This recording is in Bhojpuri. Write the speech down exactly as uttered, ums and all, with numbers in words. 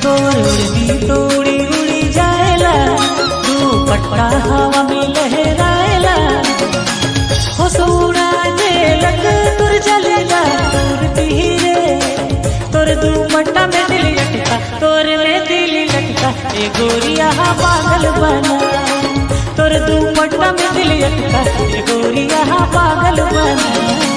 तोर उड़दी तोड़ी उड़ी जाएला, तू पट्टा हवा में लहराएला। हो सोना जे लग तुर चलेगा तोर धीरे, तोर दुपट्टा में दिल लटका, तोर में दिल लटका, ए गोरिया पागल बना। तोर दुपट्टा में दिल लटका, ए गोरिया पागल बना।